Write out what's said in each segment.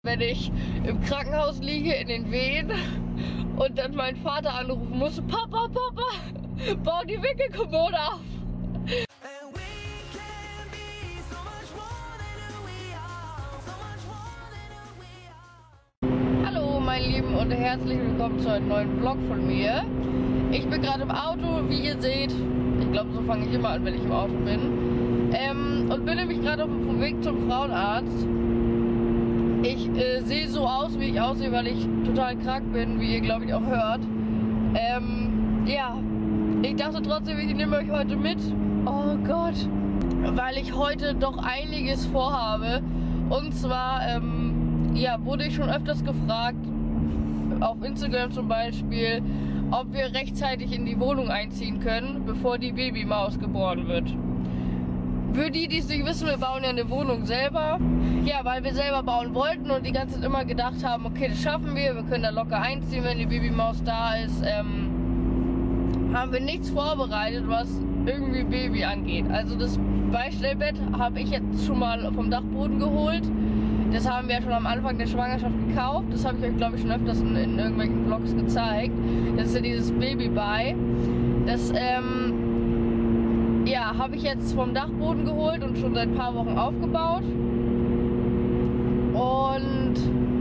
wenn ich im Krankenhaus liege in den Wehen und dann meinen Vater anrufen muss, Papa, bau die Wickelkommode auf. Hallo meine Lieben und herzlich willkommen zu einem neuen Vlog von mir. Ich bin gerade im Auto, wie ihr seht. Ich glaube, so fange ich immer an, wenn ich im Auto bin. Und bin nämlich gerade auf dem Weg zum Frauenarzt. Ich sehe so aus, wie ich aussehe, weil ich total krank bin, wie ihr glaube ich auch hört. Ja, ich dachte trotzdem, ich nehme euch heute mit. Oh Gott. Weil ich heute doch einiges vorhabe. Und zwar, ja, wurde ich schon öfters gefragt, auf Instagram zum Beispiel, ob wir rechtzeitig in die Wohnung einziehen können, bevor die Babymaus geboren wird. Für die, die es nicht wissen, wir bauen ja eine Wohnung selber. Ja, weil wir selber bauen wollten und die ganze Zeit immer gedacht haben, okay, das schaffen wir können da locker einziehen, wenn die Babymaus da ist. Haben wir nichts vorbereitet, was irgendwie Baby angeht. Also das Beistellbett habe ich jetzt schon mal vom Dachboden geholt. Das haben wir ja schon am Anfang der Schwangerschaft gekauft. Das habe ich euch, glaube ich, schon öfters in irgendwelchen Vlogs gezeigt. Das ist ja dieses Baby-Bei. Das, ja, habe ich jetzt vom Dachboden geholt und schon seit ein paar Wochen aufgebaut. Und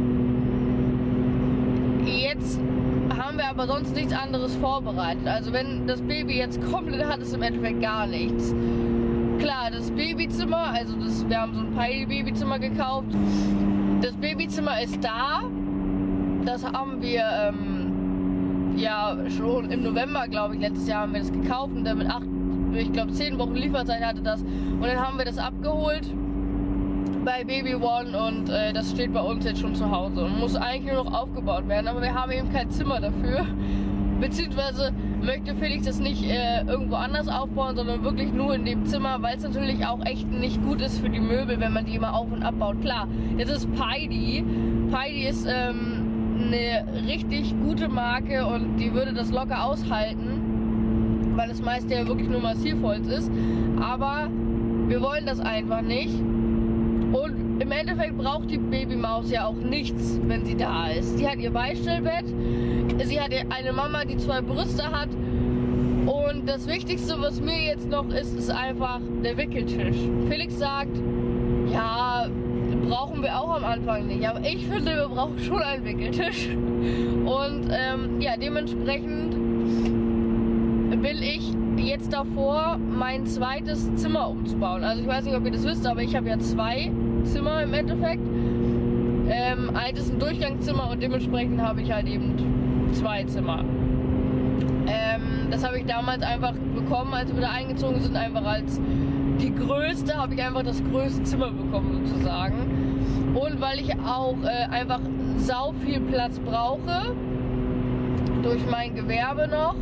jetzt haben wir aber sonst nichts anderes vorbereitet. Also wenn das Baby jetzt komplett hat, ist im Endeffekt gar nichts. Klar, das Babyzimmer, also wir haben so ein Babyzimmer gekauft. Das Babyzimmer ist da. Das haben wir ja schon im November, glaube ich, letztes Jahr haben wir das gekauft und damit 10 Wochen Lieferzeit hatte das. Und dann haben wir das abgeholt bei Baby One und das steht bei uns jetzt schon zu Hause und muss eigentlich nur noch aufgebaut werden, aber wir haben eben kein Zimmer dafür. Beziehungsweise möchte Felix das nicht irgendwo anders aufbauen, sondern wirklich nur in dem Zimmer, weil es natürlich auch echt nicht gut ist für die Möbel, wenn man die immer auf- und abbaut. Klar, jetzt ist Paidy. Paidy ist eine richtig gute Marke und die würde das locker aushalten, weil das meiste ja wirklich nur Massivholz ist. Aber wir wollen das einfach nicht. Und im Endeffekt braucht die Babymaus ja auch nichts, wenn sie da ist. Sie hat ihr Beistellbett, sie hat eine Mama, die 2 Brüste hat. Und das Wichtigste, was mir jetzt noch ist einfach der Wickeltisch. Felix sagt, ja, brauchen wir auch am Anfang nicht. Aber ich finde, wir brauchen schon einen Wickeltisch. Und ja, dementsprechend will ich jetzt davor, mein zweites Zimmer umzubauen. Also ich weiß nicht, ob ihr das wisst, aber ich habe ja 2 Zimmer im Endeffekt. Eins ist ein Durchgangszimmer und dementsprechend habe ich halt eben 2 Zimmer. Das habe ich damals einfach bekommen, als wir da eingezogen sind, einfach als die größte, habe ich einfach das größte Zimmer bekommen sozusagen. Und weil ich auch einfach sau viel Platz brauche, durch mein Gewerbe noch,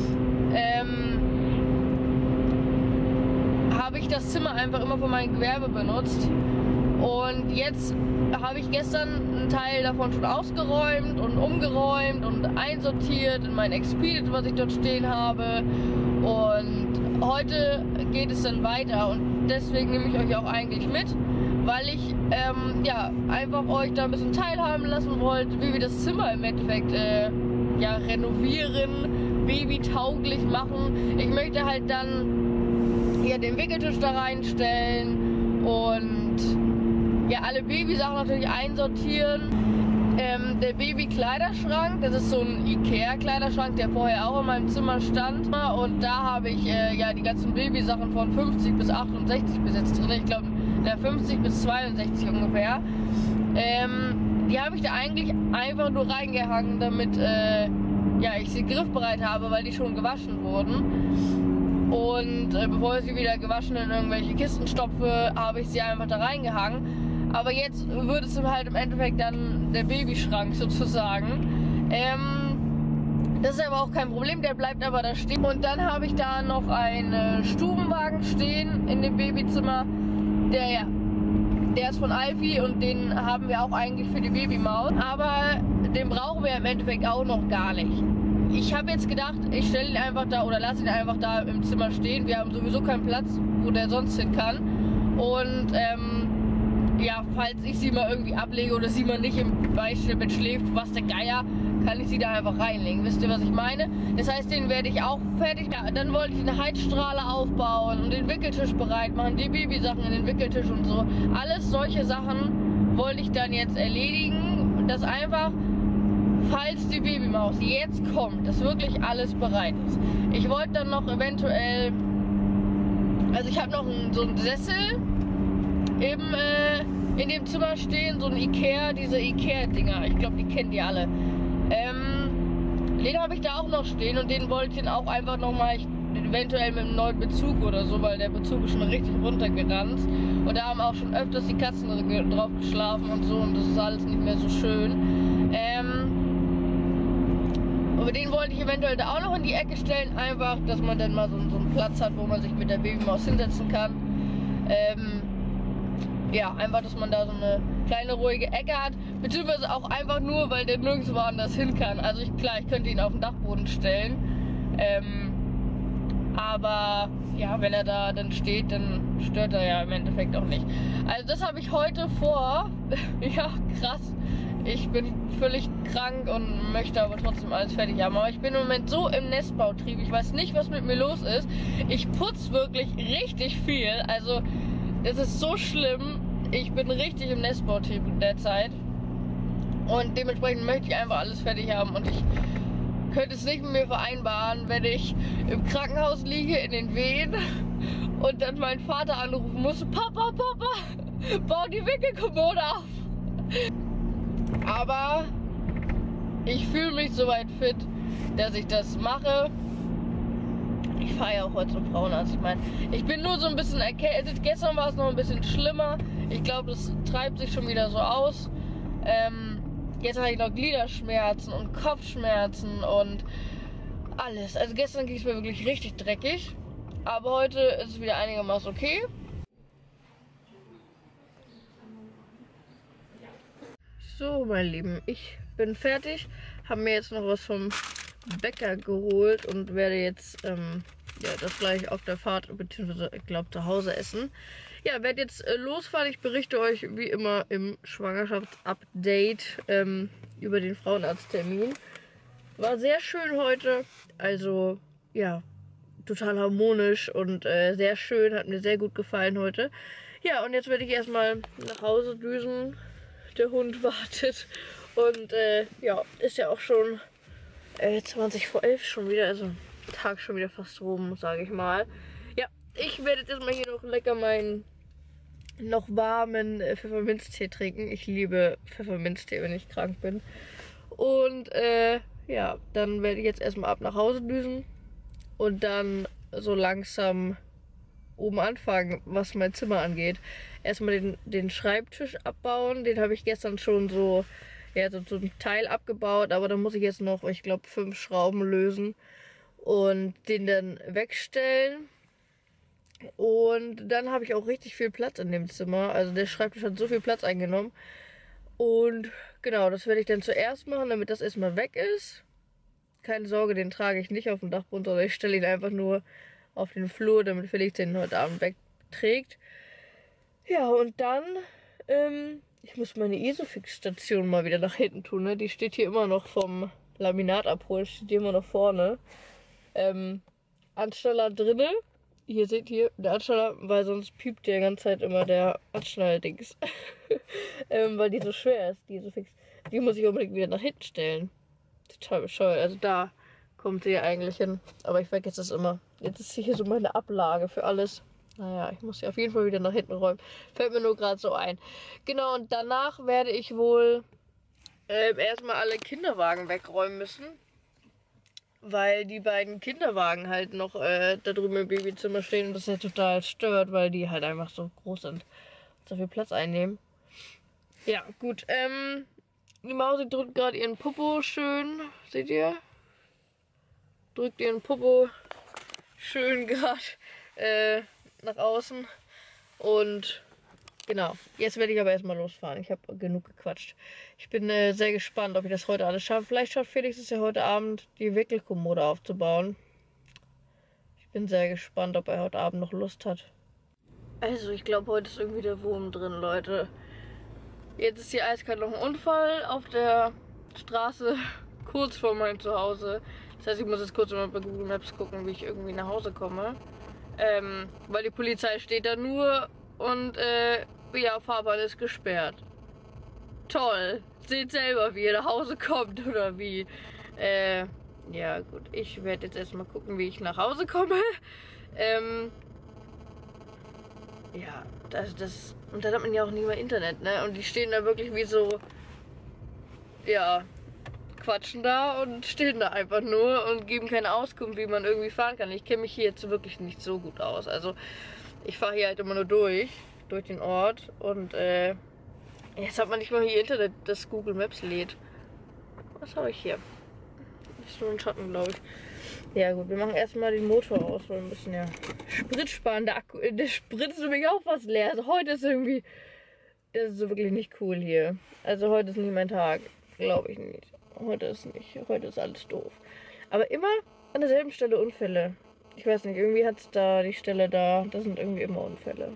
habe ich das Zimmer einfach immer für mein Gewerbe benutzt. Und jetzt habe ich gestern einen Teil davon schon ausgeräumt und umgeräumt und einsortiert in mein Expedit, was ich dort stehen habe. Und heute geht es dann weiter und deswegen nehme ich euch auch eigentlich mit, weil ich ja, einfach euch da ein bisschen teilhaben lassen wollte, wie wir das Zimmer im Endeffekt ja, renovieren, babytauglich machen. Ich möchte halt dann hier den Wickeltisch da reinstellen und ja, alle Babysachen natürlich einsortieren. Der Baby-Kleiderschrank, das ist so ein Ikea-Kleiderschrank, der vorher auch in meinem Zimmer stand. Und da habe ich ja die ganzen Babysachen von 50 bis 68 bis jetzt drin. Ich glaube, 50 bis 62 ungefähr. Die habe ich da eigentlich einfach nur reingehangen, damit ja, ich sie griffbereit habe, weil die schon gewaschen wurden. Und bevor ich sie wieder gewaschen in irgendwelche Kisten stopfe, habe ich sie einfach da reingehangen. Aber jetzt wird es halt im Endeffekt dann der Babyschrank sozusagen. Das ist aber auch kein Problem, der bleibt aber da stehen. Und dann habe ich da noch einen Stubenwagen stehen in dem Babyzimmer. Der ist von Alfie und den haben wir auch eigentlich für die Babymaus. Aber den brauchen wir im Endeffekt auch noch gar nicht. Ich habe jetzt gedacht, ich stelle ihn einfach da oder lasse ihn einfach da im Zimmer stehen. Wir haben sowieso keinen Platz, wo der sonst hin kann. Und ja, falls ich sie mal irgendwie ablege oder sie mal nicht im Beistellbett schläft, was der Geier, kann ich sie da einfach reinlegen. Wisst ihr, was ich meine? Das heißt, den werde ich auch fertig. Ja, dann wollte ich eine Heizstrahle aufbauen und den Wickeltisch bereit machen, die Babysachen in den Wickeltisch und so. Alles solche Sachen wollte ich dann jetzt erledigen. Das einfach, falls die Babymaus jetzt kommt, dass wirklich alles bereit ist. Ich wollte dann noch eventuell, also ich habe noch so einen Sessel in dem Zimmer stehen, so ein Ikea, diese Ikea-Dinger, ich glaube, die kennt ihr alle. Den habe ich da auch noch stehen und den wollte ich dann auch einfach nochmal, eventuell mit einem neuen Bezug oder so, weil der Bezug ist schon richtig runtergerannt. Und da haben auch schon öfters die Katzen drauf geschlafen und so und das ist alles nicht mehr so schön. Aber den wollte ich eventuell da auch noch in die Ecke stellen, einfach, dass man dann mal so einen Platz hat, wo man sich mit der Babymaus hinsetzen kann. Ja, einfach, dass man da so eine kleine ruhige Ecke hat, beziehungsweise auch einfach nur, weil der nirgendwo anders hin kann. Also klar, ich könnte ihn auf den Dachboden stellen, aber ja, wenn er da dann steht, dann stört er ja im Endeffekt auch nicht. Also das habe ich heute vor. Ja, krass. Ich bin völlig krank und möchte aber trotzdem alles fertig haben. Aber ich bin im Moment so im Nestbautrieb. Ich weiß nicht, was mit mir los ist. Ich putze wirklich richtig viel. Also das ist so schlimm. Ich bin richtig im Nestbautrieb in der Zeit. Und dementsprechend möchte ich einfach alles fertig haben. Und ich könnte es nicht mit mir vereinbaren, wenn ich im Krankenhaus liege in den Wehen und dann meinen Vater anrufen muss: Papa, Papa, bau die Wickelkommode auf. Aber ich fühle mich soweit fit, dass ich das mache. Ich fahre ja auch heute zum Frauenarzt. Ich meine, ich bin nur so ein bisschen erkältet. Gestern war es noch ein bisschen schlimmer. Ich glaube, das treibt sich schon wieder so aus. Jetzt habe ich noch Gliederschmerzen und Kopfschmerzen und alles. Also gestern ging es mir wirklich richtig dreckig. Aber heute ist es wieder einigermaßen okay. So, meine Lieben, ich bin fertig. Habe mir jetzt noch was vom Bäcker geholt und werde jetzt ja, das gleich auf der Fahrt, beziehungsweise ich glaube zu Hause essen. Ja, werde jetzt losfahren. Ich berichte euch wie immer im Schwangerschaftsupdate über den Frauenarzttermin. War sehr schön heute. Also, ja, total harmonisch und sehr schön. Hat mir sehr gut gefallen heute. Ja, und jetzt werde ich erstmal nach Hause düsen. Der Hund wartet. Und ja, ist ja auch schon 20 vor 11 schon wieder. Also, Tag schon wieder fast rum, sage ich mal. Ja, ich werde jetzt mal hier noch lecker meinen noch warmen Pfefferminztee trinken. Ich liebe Pfefferminztee, wenn ich krank bin. Und ja, dann werde ich jetzt erstmal ab nach Hause düsen und dann so langsam oben anfangen, was mein Zimmer angeht. Erstmal den Schreibtisch abbauen. Den habe ich gestern schon so, ja, so ein Teil abgebaut, aber da muss ich jetzt noch, ich glaube, 5 Schrauben lösen und den dann wegstellen. Und dann habe ich auch richtig viel Platz in dem Zimmer. Also der Schreibtisch hat so viel Platz eingenommen. Und genau, das werde ich dann zuerst machen, damit das erstmal weg ist. Keine Sorge, den trage ich nicht auf dem Dachboden, sondern ich stelle ihn einfach nur auf den Flur, damit Felix den heute Abend wegträgt. Ja, und dann, ich muss meine Isofix-Station mal wieder nach hinten tun, ne? Die steht hier immer noch vom Laminat abholen, steht hier immer noch vorne. Anschnaller drinne. Hier seht ihr, der Anschnaller, weil sonst piept die ganze Zeit immer der Anschnall-Dings. Weil die so schwer ist, die Isofix. Die muss ich unbedingt wieder nach hinten stellen. Total bescheuert. Also da kommt sie ja eigentlich hin. Aber ich vergesse es immer. Jetzt ist hier so meine Ablage für alles. Naja, ich muss sie auf jeden Fall wieder nach hinten räumen. Fällt mir nur gerade so ein. Genau, und danach werde ich wohl erstmal alle Kinderwagen wegräumen müssen. Weil die beiden Kinderwagen halt noch da drüben im Babyzimmer stehen und das ja total stört, weil die halt einfach so groß sind und so viel Platz einnehmen. Ja, gut. Die Mausi drückt gerade ihren Popo schön. Seht ihr? Drückt ihren Popo schön gerade nach außen. Und genau, jetzt werde ich aber erstmal losfahren. Ich habe genug gequatscht. Ich bin sehr gespannt, ob ich das heute alles schaffe. Vielleicht schafft Felix es ja heute Abend, die Wickelkommode aufzubauen. Ich bin sehr gespannt, ob er heute Abend noch Lust hat. Also, ich glaube, heute ist irgendwie der Wurm drin, Leute. Jetzt ist hier eiskalt noch ein Unfall auf der Straße kurz vor meinem Zuhause. Das heißt, ich muss jetzt kurz mal bei Google Maps gucken, wie ich irgendwie nach Hause komme. Weil die Polizei steht da nur und ja, Fahrbahn ist gesperrt. Toll. Seht selber, wie ihr nach Hause kommt oder wie. Ja gut, ich werde jetzt erstmal gucken, wie ich nach Hause komme. Ja, und dann hat man ja auch nie mehr Internet, ne? Und die stehen da wirklich wie so, ja, quatschen da und stehen da einfach nur und geben keine Auskunft, wie man irgendwie fahren kann. Ich kenne mich hier jetzt wirklich nicht so gut aus. Also ich fahre hier halt immer nur durch den Ort und jetzt hat man nicht mal hier Internet, das Google Maps lädt. Was habe ich hier? Das ist nur ein Schatten, glaube ich. Ja gut, wir machen erstmal den Motor aus, weil ein bisschen ja Sprit sparen. Der Sprit ist nämlich auch fast leer. Also heute ist irgendwie, das ist wirklich nicht cool hier. Also heute ist nicht mein Tag, glaube ich nicht. Heute ist alles doof. Aber immer an derselben Stelle Unfälle. Ich weiß nicht, irgendwie hat es da die Stelle da, das sind irgendwie immer Unfälle.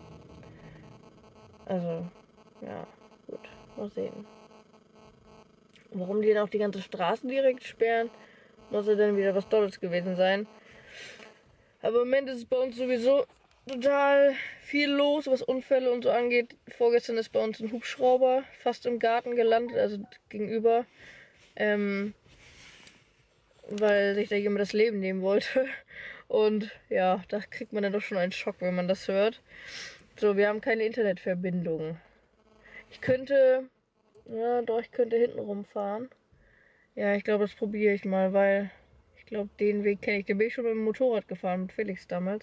Also, ja, gut, mal sehen. Warum die dann auch die ganze Straße direkt sperren, muss ja dann wieder was Tolles gewesen sein. Aber im Moment ist es bei uns sowieso total viel los, was Unfälle und so angeht. Vorgestern ist bei uns ein Hubschrauber fast im Garten gelandet, also gegenüber. Weil sich da jemand das Leben nehmen wollte. Und ja, da kriegt man dann doch schon einen Schock, wenn man das hört. So, wir haben keine Internetverbindung. Ich könnte hinten rumfahren. Ja, ich glaube, das probiere ich mal, weil ich glaube, den Weg kenne ich. Den bin ich schon mit dem Motorrad gefahren, mit Felix damals.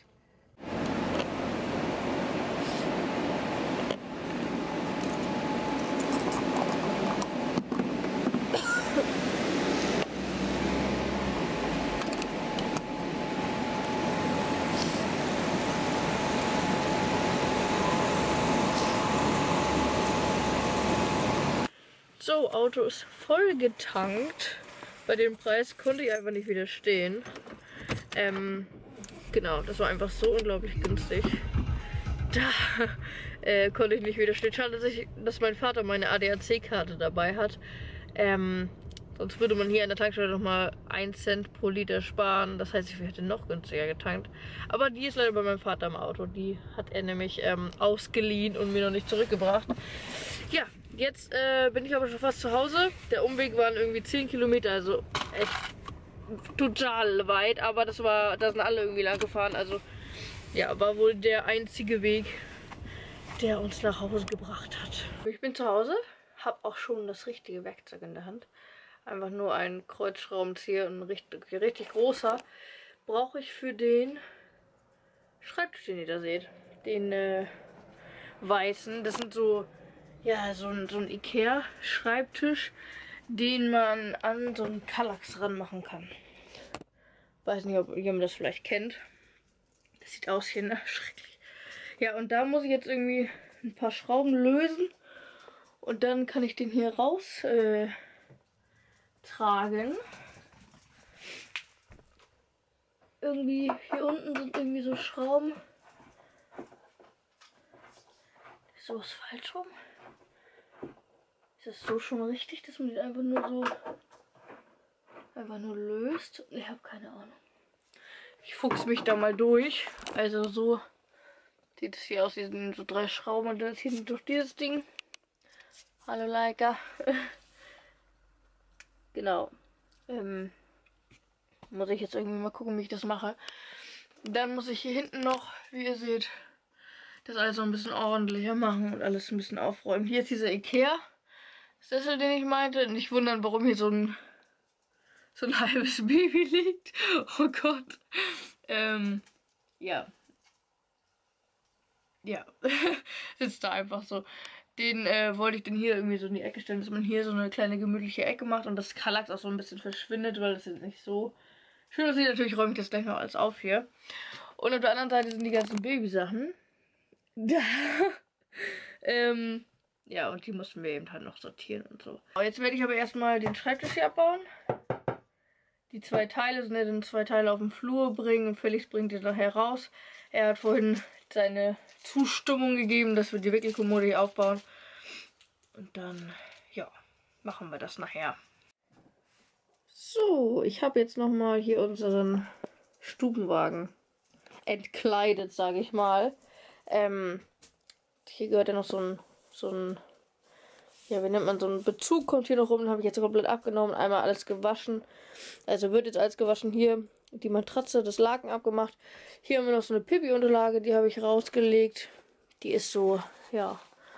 So, Auto ist voll getankt. Bei dem Preis konnte ich einfach nicht widerstehen. Genau, das war einfach so unglaublich günstig. Da konnte ich nicht widerstehen. Schade, dass mein Vater meine ADAC-Karte dabei hat. Sonst würde man hier an der Tankstelle nochmal 1 Cent pro Liter sparen. Das heißt, ich hätte noch günstiger getankt. Aber die ist leider bei meinem Vater im Auto. Die hat er nämlich ausgeliehen und mir noch nicht zurückgebracht. Ja, jetzt bin ich aber schon fast zu Hause. Der Umweg waren irgendwie 10 Kilometer, also echt total weit. Aber da sind alle irgendwie lang gefahren. Also ja, war wohl der einzige Weg, der uns nach Hause gebracht hat. Ich bin zu Hause, habe auch schon das richtige Werkzeug in der Hand. Einfach nur ein Kreuzschraubenzieher und ein richtig großer. Brauche ich für den Schreibtisch, den ihr da seht. Den weißen. Das sind so, ja, so ein Ikea-Schreibtisch, den man an so einen Kallax ranmachen kann. Weiß nicht, ob jemand das vielleicht kennt. Das sieht aus hier, ne? Schrecklich. Ja, und da muss ich jetzt irgendwie ein paar Schrauben lösen. Und dann kann ich den hier raus tragen. Irgendwie hier unten sind irgendwie so Schrauben. Ist sowas falsch rum? Ist das so schon richtig, dass man den einfach nur löst? Ich habe keine Ahnung. Ich fuchs mich da mal durch. Also so sieht es hier aus. Hier sind so 3 Schrauben und das hier sind durch dieses Ding. Hallo Leica. Genau. Muss ich jetzt irgendwie mal gucken, wie ich das mache. Dann muss ich hier hinten noch, wie ihr seht, das alles so ein bisschen ordentlicher machen und alles ein bisschen aufräumen. Hier ist dieser Ikea Sessel, den ich meinte. Nicht wundern, warum hier so ein halbes Baby liegt. Oh Gott. Ja. Ja. Sitzt da einfach so. Den wollte ich dann hier irgendwie so in die Ecke stellen, dass man hier so eine kleine gemütliche Ecke macht und das Kallax auch so ein bisschen verschwindet, weil das jetzt nicht so schön aussieht. Natürlich räume ich das gleich noch alles auf hier. Und auf der anderen Seite sind die ganzen Babysachen. Ja, und die mussten wir eben halt noch sortieren und so. Jetzt werde ich aber erstmal den Schreibtisch hier abbauen. Die 2 Teile sind ja dann 2 Teile auf den Flur bringen und Felix bringt die nachher raus. Er hat vorhin seine Zustimmung gegeben, dass wir die Wickelkommode hier aufbauen. Und dann, ja, machen wir das nachher. So, ich habe jetzt nochmal hier unseren Stubenwagen entkleidet, sage ich mal. Hier gehört ja noch so ein, ja, wie nennt man, so ein Bezug kommt hier noch rum. Den habe ich jetzt komplett abgenommen, einmal alles gewaschen. Also wird jetzt alles gewaschen. Hier die Matratze, das Laken abgemacht. Hier haben wir noch so eine Pipi-Unterlage, die habe ich rausgelegt. Die ist so, ja,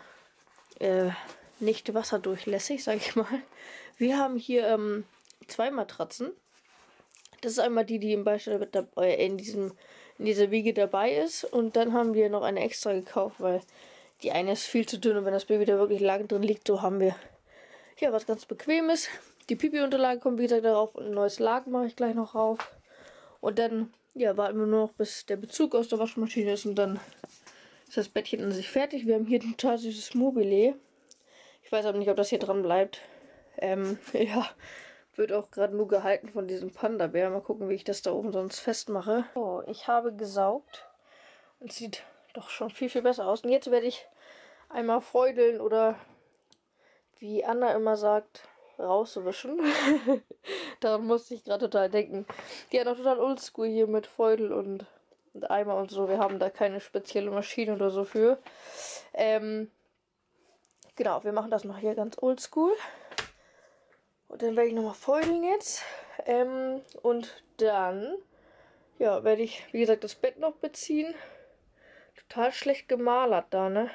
nicht wasserdurchlässig, sage ich mal. Wir haben hier 2 Matratzen. Das ist einmal die im Beispiel in dieser Wiege dabei ist. Und dann haben wir noch eine extra gekauft, weil die eine ist viel zu dünn. Und wenn das Baby da wirklich lang drin liegt, so haben wir hier was ganz Bequemes. Die Pipi-Unterlage kommt wie gesagt darauf und ein neues Laken mache ich gleich noch rauf. Und dann, ja, warten wir nur noch, bis der Bezug aus der Waschmaschine ist und dann ist das Bettchen an sich fertig. Wir haben hier ein total süßes Mobile. Ich weiß aber nicht, ob das hier dran bleibt. Ja, wird auch gerade nur gehalten von diesem Panda-Bär. Mal gucken, wie ich das da oben sonst festmache. So, ich habe gesaugt. Und sieht doch schon viel, viel besser aus. Und jetzt werde ich einmal feudeln oder, wie Anna immer sagt, rauswischen. Daran musste ich gerade total denken. Die hat auch total oldschool hier mit Feudel und Eimer und so. Wir haben da keine spezielle Maschine oder so für. Genau, wir machen das noch hier ganz oldschool. Und dann werde ich nochmal feudeln jetzt. Und dann, ja, werde ich, wie gesagt, das Bett noch beziehen. Total schlecht gemalert da, ne?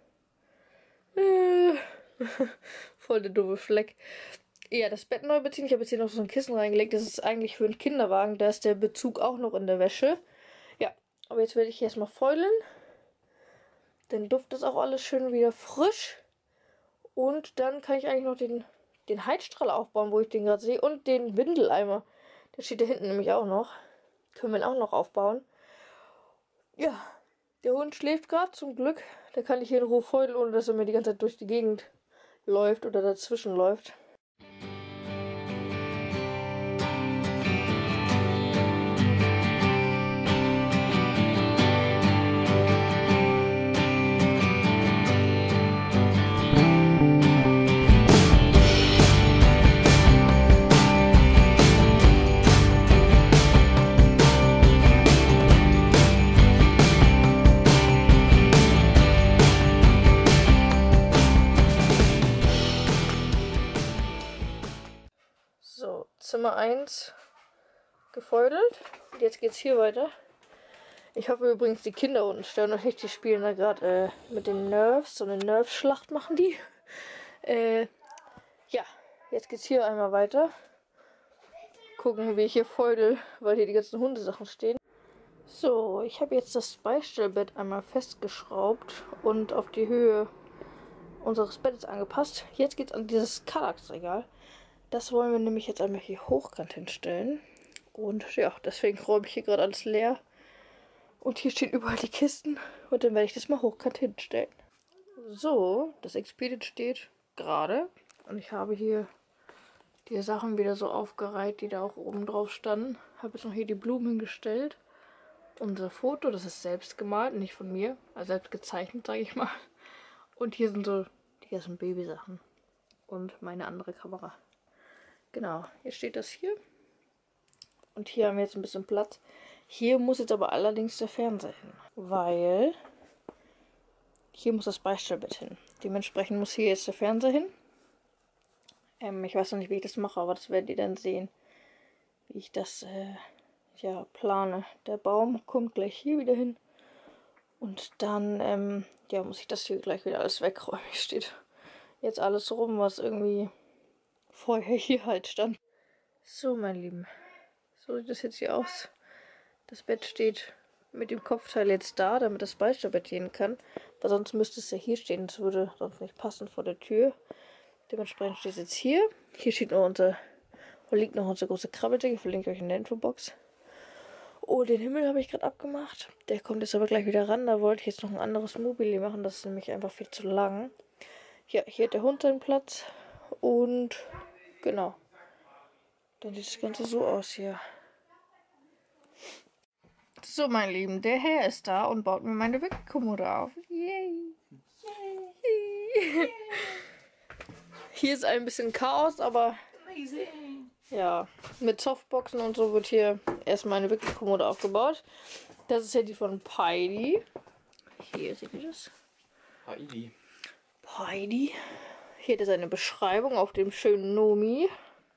Voll der doofe Fleck. Ja, das Bett neu beziehen. Ich habe jetzt hier noch so ein Kissen reingelegt. Das ist eigentlich für einen Kinderwagen. Da ist der Bezug auch noch in der Wäsche. Ja, aber jetzt werde ich erstmal feulen. Dann duftet es auch alles schön wieder frisch. Und dann kann ich eigentlich noch den Heizstrahl aufbauen, wo ich den gerade sehe. Und den Windeleimer. Der steht da hinten nämlich auch noch. Können wir ihn auch noch aufbauen. Ja, der Hund schläft gerade zum Glück. Da kann ich hier in Ruhe feudeln, ohne dass er mir die ganze Zeit durch die Gegend läuft oder dazwischen läuft. So, Zimmer 1 gefeudelt. Und jetzt geht's hier weiter. Ich hoffe übrigens, die Kinder unten stören euch nicht. Die spielen da gerade mit den Nerves. So eine Nerfschlacht machen die. Ja, jetzt geht's hier einmal weiter. Gucken, wie ich hier feudel, weil hier die ganzen Hundesachen stehen. So, ich habe jetzt das Beistellbett einmal festgeschraubt und auf die Höhe unseres Bettes angepasst. Jetzt geht's an dieses Kallax-Regal. Das wollen wir nämlich jetzt einmal hier hochkant hinstellen. Und ja, deswegen räume ich hier gerade alles leer. Und hier stehen überall die Kisten. Und dann werde ich das mal hochkant hinstellen. So, das Expedit steht gerade. Und ich habe hier die Sachen wieder so aufgereiht, die da auch oben drauf standen. Habe jetzt noch hier die Blumen hingestellt. Unser Foto, das ist selbst gemalt, nicht von mir. Also selbst gezeichnet, sage ich mal. Und hier sind so die ganzen Babysachen. Und meine andere Kamera. Genau, jetzt steht das hier. Und hier haben wir jetzt ein bisschen Platz. Hier muss jetzt aber allerdings der Fernseher hin. Weil hier muss das Beistellbett hin. Dementsprechend muss hier jetzt der Fernseher hin. Ich weiß noch nicht, wie ich das mache, aber das werdet ihr dann sehen. Wie ich das ja, plane. Der Baum kommt gleich hier wieder hin. Und dann ja, muss ich das hier gleich wieder alles wegräumen. Hier steht jetzt alles rum, was irgendwie vorher hier halt stand. So, mein Lieben. So sieht das jetzt hier aus. Das Bett steht mit dem Kopfteil jetzt da, damit das Beistellbett gehen kann. Weil sonst müsste es ja hier stehen. Das würde sonst nicht passen vor der Tür. Dementsprechend steht es jetzt hier. Hier steht noch liegt noch unsere große Krabbeldecke. Verlinke ich euch in der Infobox. Oh, den Himmel habe ich gerade abgemacht. Der kommt jetzt aber gleich wieder ran. Da wollte ich jetzt noch ein anderes Mobile machen. Das ist nämlich einfach viel zu lang. Ja, hier hat der Hund seinen Platz. Und genau. Dann sieht das Ganze so aus hier. So, mein Lieben, der Herr ist da und baut mir meine Wickelkommode auf. Yay! Yay! Hier ist ein bisschen Chaos, aber ja, mit Softboxen und so wird hier erstmal eine Wickelkommode aufgebaut. Das ist ja die von Heidi. Hier seht ihr das? Heidi. Hier ist eine Beschreibung auf dem schönen Nomi.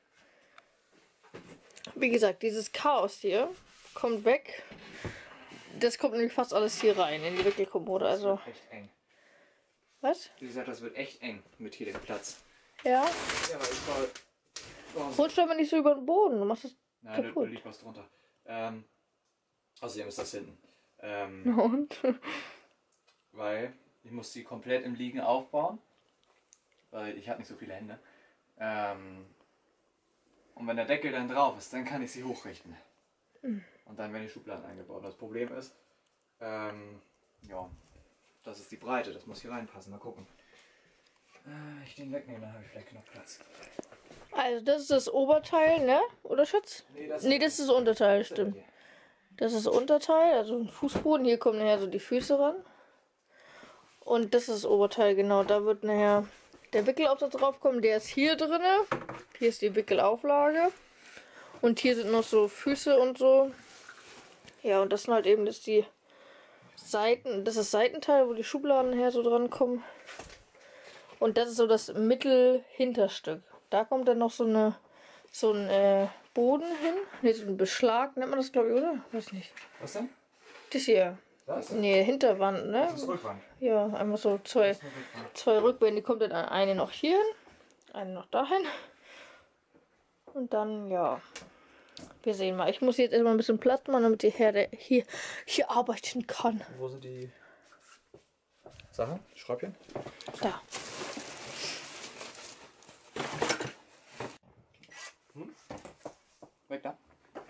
Wie gesagt, dieses Chaos hier kommt weg. Das kommt nämlich fast alles hier rein in die Wickelkommode. Also Das wird echt eng. was? Wie gesagt, das wird echt eng mit hier dem Platz. Ja. Ja, aber ich war. Rutscht aber nicht so über den Boden. Du machst das Nein, da kaputt. liegt was drunter. Außerdem ist das hinten. Und? Weil ich muss sie komplett im Liegen aufbauen. Weil ich habe nicht so viele Hände. Und wenn der Deckel dann drauf ist, dann kann ich sie hochrichten. Und dann werden die Schubladen eingebaut. Das Problem ist, ja, das ist die Breite, das muss hier reinpassen. Mal gucken. Ich den wegnehmen, dann habe ich vielleicht genug Platz. Also das ist das Oberteil, ne? Oder Schatz? Nee, das ist das Unterteil, stimmt. Das ist das Unterteil, also ein Fußboden. Hier kommen nachher so die Füße ran. Und das ist das Oberteil, genau. Da wird nachher der Wickelaufsatz draufkommen. Der ist hier drin. Hier ist die Wickelauflage. Und hier sind noch so Füße und so. Ja, und das sind halt eben die Seiten. Das ist das Seitenteil, wo die Schubladen her so dran kommen. Und das ist so das Mittelhinterstück. Da kommt dann noch so ein Boden hin. Ne, so ein Beschlag nennt man das, glaube ich, oder? Weiß nicht. Was denn? Das hier. Das? Ne, Hinterwand, ne? Das ist Rückwand. Ja, einmal so zwei Rückwände. Die kommt dann eine noch hier hin, eine noch dahin. Und dann, ja. Wir sehen mal. Ich muss jetzt erstmal ein bisschen Platz machen, damit die Herde hier arbeiten kann. Wo sind die Sachen? Schräubchen? Da. Weg da.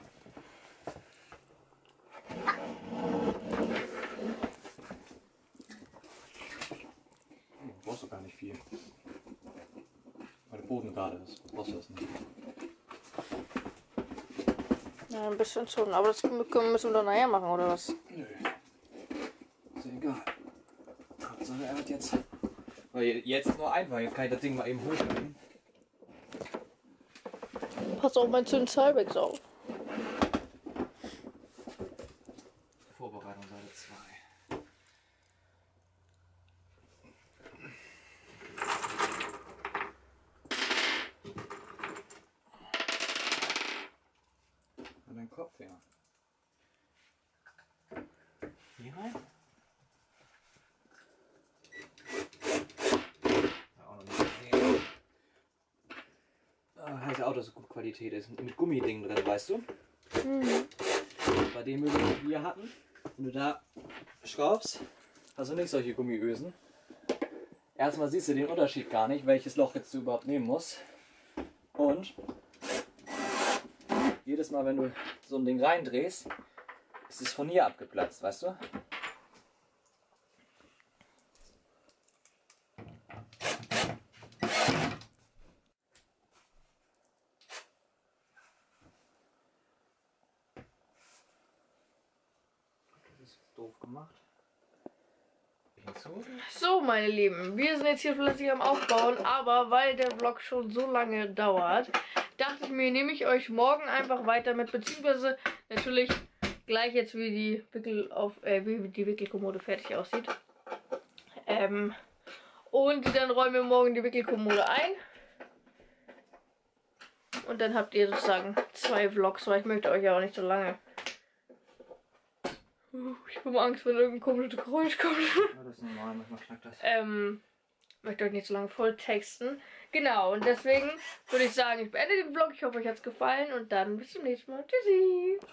Brauchst du gar nicht viel. Weil der Boden gerade ist. Brauchst du das nicht. Ja, ein bisschen schon. Aber das müssen wir dann nachher machen, oder was? Nö. Ist ja egal. Hauptsache er wird jetzt. Weil jetzt ist nur einfach. Jetzt kann ich das Ding mal eben hochnehmen. Pass auf mein Zündzahlbeck auf. Vorbereitung Seite 2. Und dein Kopfhörer. Hier rein? Auch noch nicht gesehen. Heißt ja auch, dass es gute Qualität ist. Mit Gummidingen drin, weißt du? Bei den Möbeln, die wir hatten, wenn du da schraubst, hast du nicht solche Gummiösen. Erstmal siehst du den Unterschied gar nicht, welches Loch jetzt du überhaupt nehmen musst. Und jedes Mal, wenn du so ein Ding reindrehst, ist es von hier abgeplatzt, weißt du? Das ist doof gemacht. So, meine Lieben, wir sind jetzt hier fleißig am Aufbauen, aber weil der Vlog schon so lange dauert, dachte ich mir, nehme ich euch morgen einfach weiter mit, beziehungsweise natürlich gleich jetzt, wie die Wickelkommode fertig aussieht. Und dann räumen wir morgen die Wickelkommode ein. Und dann habt ihr sozusagen 2 Vlogs, weil ich möchte euch ja auch nicht so lange. Ich habe Angst, wenn irgendein komisches Geräusch kommt. Ja, das ist normal, manchmal knackt das. Möchte euch nicht so lange voll texten. Genau, und deswegen würde ich sagen, ich beende den Vlog. Ich hoffe, euch hat es gefallen und dann bis zum nächsten Mal. Tschüssi!